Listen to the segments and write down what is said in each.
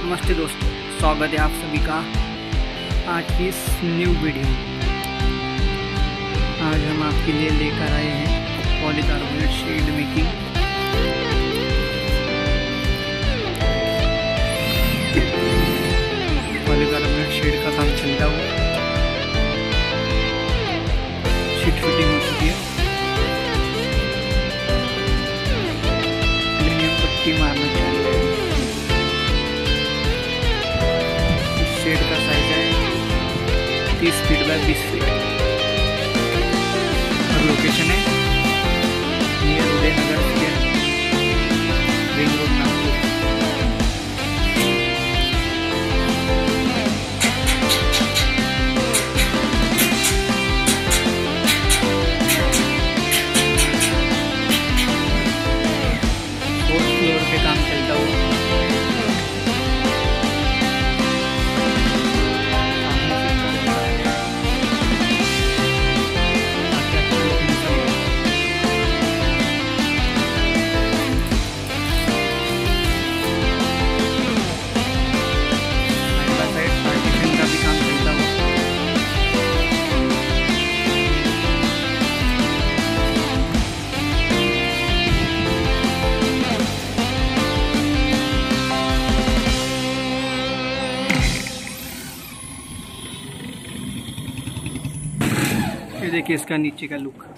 नमस्ते दोस्तों, स्वागत है आप सभी का आज की इस न्यू वीडियो में। आज हम आपके लिए लेकर आए हैं polycarbonate shed making. Polycarbonate shed का काम चलता हुआ शीट फिटिंग हो चुकी है। पट्टी मारना चाहिए। शेड का साइज है 30 फीट बाय 20 फीट और लोकेशन है near Udaynagar ring road Nagpur. Fourth floor पे काम चलता हुआ ये देखिए इसका नीचे का लुक।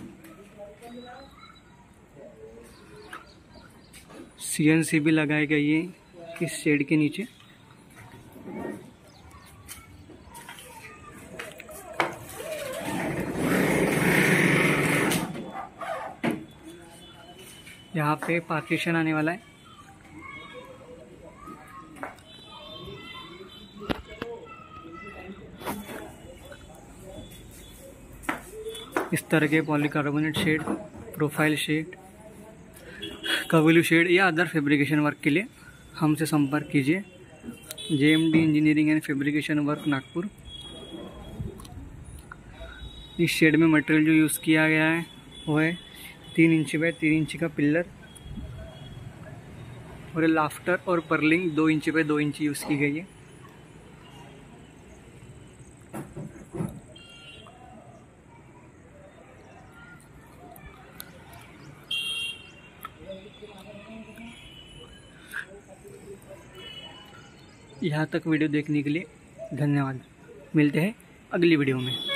CNC भी लगाई गई है इस शेड के नीचे। यहाँ पे पार्टीशन आने वाला है। इस तरह के पॉलीकार्बोनेट शेड, प्रोफाइल शेड, कवलू शेड या अदर फैब्रिकेशन वर्क के लिए हमसे संपर्क कीजिए। JMD engineering and fabrication work Nagpur. इस शेड में मटेरियल जो यूज़ किया गया है वो है 3 इंच बाय 3 इंच का पिलर और लाफ्टर और purlin 2 inch by 2 inch use की गई है। यहाँ तक वीडियो देखने के लिए धन्यवाद। मिलते हैं अगली वीडियो में।